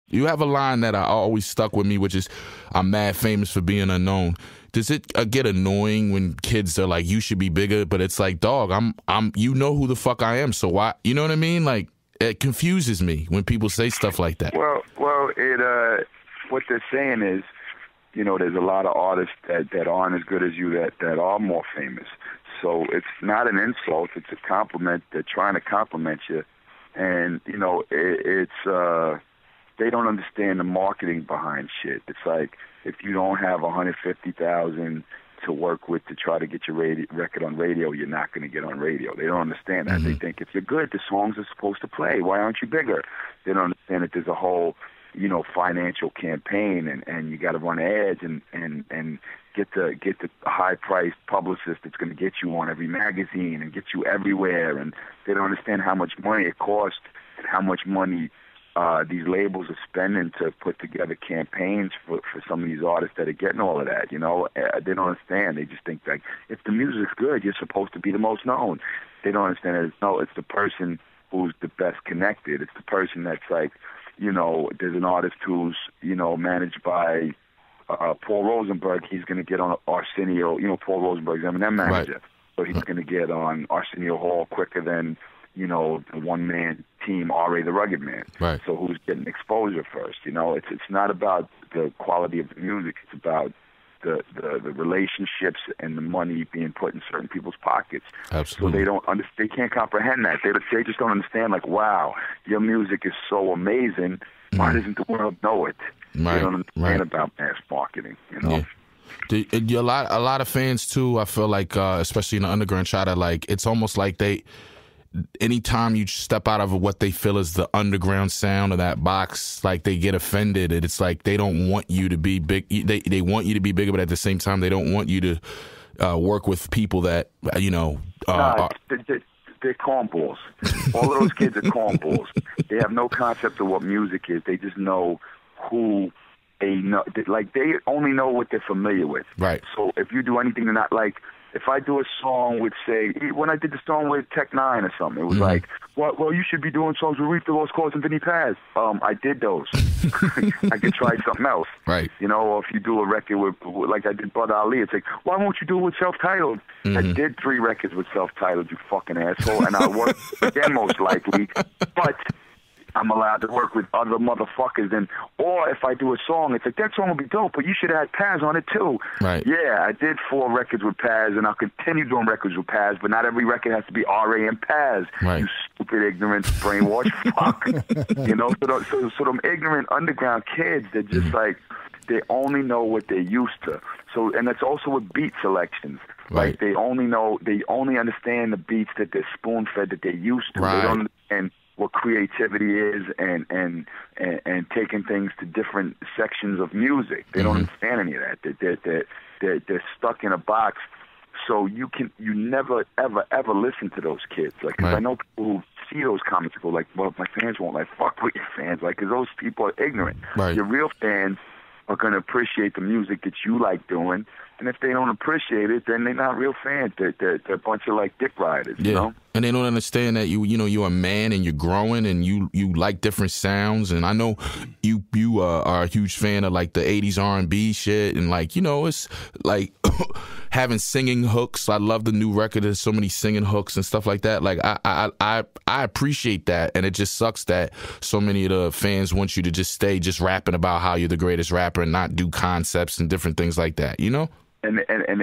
You have a line that I always stuck with me, which is, "I'm mad famous for being unknown." Does it get annoying when kids are like, "You should be bigger," but it's like, dog, you know who the fuck I am, so why? You know what I mean? Like, it confuses me when people say stuff like that. Well, what they're saying is, you know, there's a lot of artists that aren't as good as you that are more famous. So it's not an insult; it's a compliment. They're trying to compliment you, and you know, they don't understand the marketing behind shit. It's like, if you don't have 150,000 to work with to try to get your record on radio, you're not going to get on radio. They don't understand that. They think if you're good, the songs are supposed to play. Why aren't you bigger? They don't understand that there's a whole, you know, financial campaign, and you got to run ads and get the high-priced publicist that's going to get you on every magazine and get you everywhere. And they don't understand how much money it costs and how much money these labels are spending to put together campaigns for some of these artists that are getting all of that, you know. They don't understand. They just think, like, if the music's good, you're supposed to be the most known. They don't understand that it's the person who's the best connected. It's the person that's like, you know, there's an artist who's, you know, managed by Paul Rosenberg. He's going to get on Arsenio. You know, Paul Rosenberg's M&M manager. Right. So he's going to get on Arsenio Hall quicker than, you know, the one-man team, R.A. the Rugged Man. Right. So who's getting exposure first? You know, it's not about the quality of the music. It's about the relationships and the money being put in certain people's pockets. Absolutely. So they can't comprehend that. They just don't understand, like, wow, your music is so amazing. Why doesn't the world know it? Right. They don't understand about mass marketing, you know? Yeah. A lot of fans, too, I feel like, especially in the underground, try to, like, it's almost like anytime you step out of what they feel is the underground sound of that box, like, they get offended, and it's like they don't want you to be big. They want you to be bigger, but at the same time, they don't want you to work with people that, you know. They're cornballs. All of those kids are cornballs. They have no concept of what music is. They just know who they know. Like, they only know what they're familiar with. Right. So if you do anything to not, like, if I do a song with, say, when I did the song with Tech Nine or something, it was like, well, you should be doing songs with Reef, the Lost Cauze, and Vinny Paz. I did those. I could try something else. Right. You know, or if you do a record with, like I did Bud Ali, it's like, why won't you do it with Self-Titled? I did 3 records with Self-Titled, you fucking asshole, and I'll work again most likely, but I'm allowed to work with other motherfuckers. Or if I do a song, it's like, that song will be dope, but you should add Paz on it too. Right. Yeah, I did 4 records with Paz, and I'll continue doing records with Paz, but not every record has to be R.A. and Paz. Right. You stupid, ignorant, brainwashed fuck. You know, so them ignorant underground kids, they're just like, they only know what they're used to. So, and that's also with beat selections. Right. Like, they only understand the beats that they're spoon-fed, that they're used to. Right. They don't understand what creativity is and taking things to different sections of music. They don't understand any of that. They're stuck in a box. So you never ever listen to those kids. Like, 'cause I know people who see those comments and go like, well, my fans won't, like, fuck with your fans, like, 'cause those people are ignorant. Right. Your real fans are going to appreciate the music that you like doing, and if they don't appreciate it, then they're not real fans. They're a bunch of, like, dick riders, you know? And they don't understand that you're a man and you're growing and you like different sounds. And I know you are a huge fan of, like, the 80s R&B shit, and, like, you know, it's like having singing hooks. I love the new record. There's so many singing hooks and stuff like that. Like, I appreciate that, and it just sucks that so many of the fans want you to just stay just rapping about how you're the greatest rapper and not do concepts and different things like that, you know? And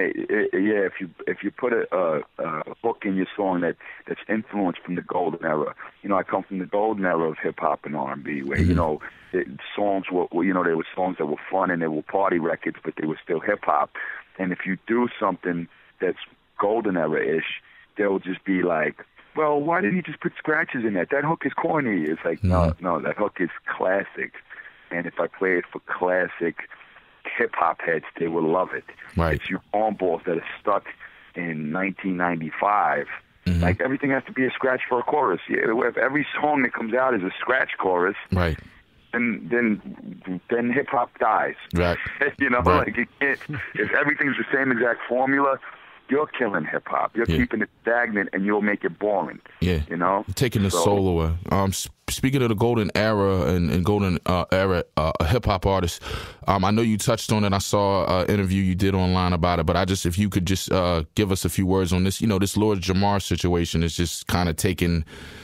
if you put a hook in your song that's influenced from the golden era, you know, I come from the golden era of hip hop and R&B, where you know, songs were, you know, there were songs that were fun and they were party records, but they were still hip hop. And if you do something that's golden era-ish, they'll just be like, well, why didn't you just put scratches in that? That hook is corny. It's like, no, that hook is classic. And if I play it for classic hip-hop heads, they will love it. Right. It's you cornballs that are stuck in 1995. Like, everything has to be a scratch for a chorus. Yeah, if every song that comes out is a scratch chorus, right, then hip-hop dies. Right. You know, like, you can't, if everything's the same exact formula, you're killing hip hop. You're keeping it stagnant, and you'll make it boring. Yeah, you know, taking the soul away. Speaking of the golden era and golden era hip hop artists, I know you touched on it. I saw an interview you did online about it, but if you could just give us a few words on this. You know, this Lord Jamar situation is just kind of taking.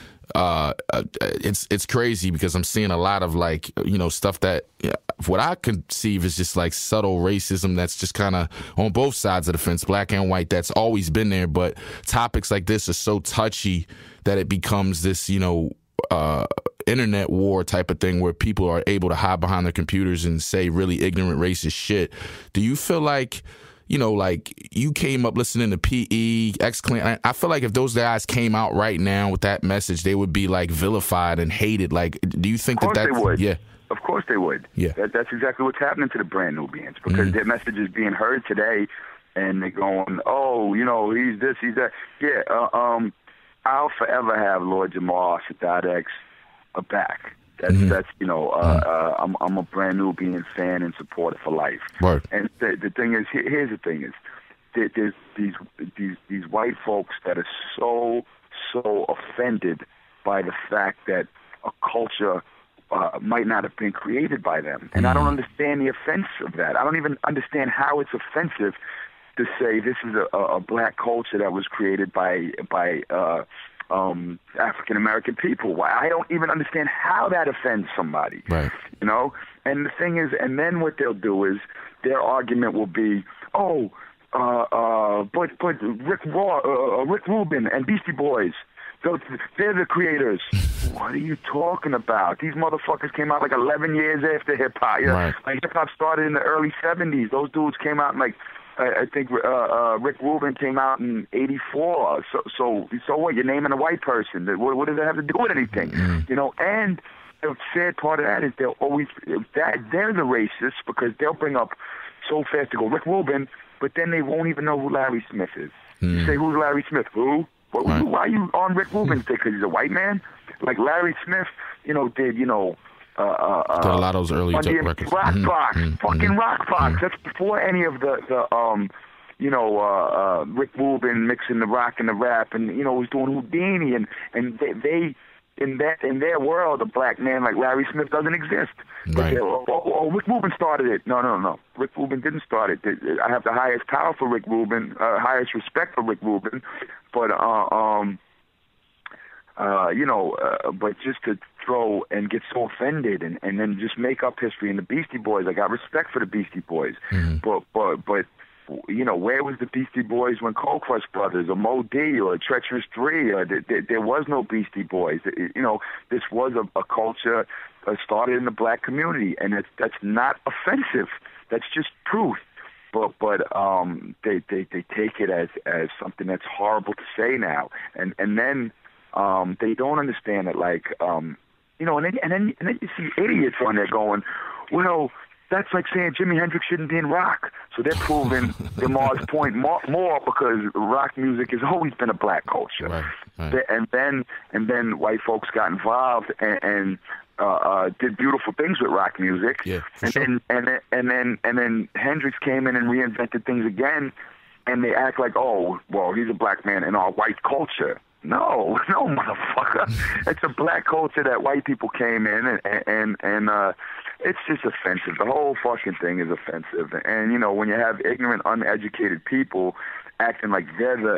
It's crazy because I'm seeing a lot of like, you know, stuff that what I conceive is just like subtle racism that's just kind of on both sides of the fence, black and white, that's always been there. But topics like this are so touchy that it becomes this, you know, internet war type of thing where people are able to hide behind their computers and say really ignorant racist shit. Do you feel like, you know, like you came up listening to PE, X-Clan. I feel like if those guys came out right now with that message, they would be like vilified and hated. Like, do you think that they would? Yeah. Of course they would. Yeah. That's exactly what's happening to the brand new bands because their message is being heard today and they're going, oh, you know, he's this, he's that. Yeah, I'll forever have Lord Jamar, Sadat X back. That's you know, I'm a brand new being fan and supporter for life. Right. And the thing is, here's the thing is, there's these white folks that are so offended by the fact that a culture might not have been created by them, and I don't understand the offense of that. I don't even understand how it's offensive to say this is a black culture that was created by African American people. Why? I don't even understand how that offends somebody. Right. You know? And the thing is, and then what they'll do is their argument will be, but Rick Rubin and Beastie Boys, they're the creators. What are you talking about? These motherfuckers came out like 11 years after hip hop. You know? Right. Like hip hop started in the early 70s. Those dudes came out in like, I think Rick Rubin came out in '84. So what? You're naming a white person. What does that have to do with anything? You know. And the sad part of that is they're the racists because they'll bring up so fast to go Rick Rubin, but then they won't even know who Larry Smith is. You say, who's Larry Smith? Who? Why are you on Rick Rubin? Because he's a white man? Like Larry Smith, you know, did you know? Did a lot of those early records. Rock Box, fucking Rock Box. That's before any of the Rick Rubin mixing the rock and the rap, and you know was doing Houdini, and they in their world, a black man like Larry Smith doesn't exist. Right. Rick Rubin started it. No. Rick Rubin didn't start it. I have the highest power for Rick Rubin, highest respect for Rick Rubin, but but just to throw and get so offended and then just make up history. And the Beastie Boys, I got respect for the Beastie Boys, but you know, where was the Beastie Boys when Cold Crush Brothers or Mo D or Treacherous 3? There was no Beastie Boys. You know, this was a culture started in the black community, and that's not offensive. That's just truth. But they take it as something that's horrible to say now, and then they don't understand it. Like you know, and then you see idiots on there going, well, that's like saying Jimi Hendrix shouldn't be in rock. So they're proving Jamar's point more because rock music has always been a black culture. Right. And then white folks got involved and did beautiful things with rock music. Yeah, and then Hendrix came in and reinvented things again, and they act like, oh, well, he's a black man in our white culture. No, motherfucker. It's a black culture that white people came in, and it's just offensive. The whole fucking thing is offensive. And you know, when you have ignorant, uneducated people acting like they're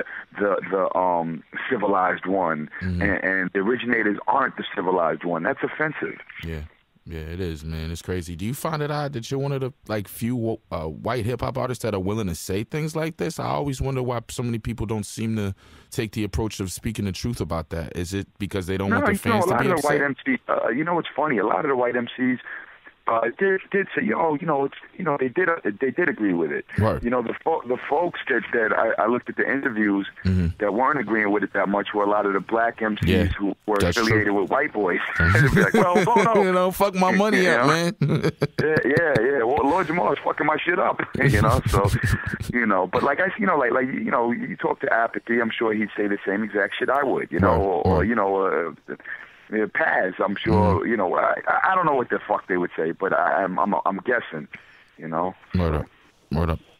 the civilized one, and the originators aren't the civilized one, that's offensive. Yeah, it is, man. It's crazy. Do you find it odd that you're one of the few white hip hop artists that are willing to say things like this? I always wonder why so many people don't seem to take the approach of speaking the truth about that. Is it because they don't want their fans to be upset? A lot of the white MCs, you know, it's funny. A lot of the white MCs did say, they did agree with it. Right. You know, the folks that I looked at the interviews that weren't agreeing with it that much were a lot of the black MCs who were affiliated with white boys. They'd be like, well, no. You know, fuck my money up, man. yeah. Well, Lord Jamar is fucking my shit up. You know, so you know, but like you talk to Apathy, I'm sure he'd say the same exact shit I would. You know, or you know. Paz, I'm sure, you know, I don't know what the fuck they would say, but I'm guessing, you know. Word up.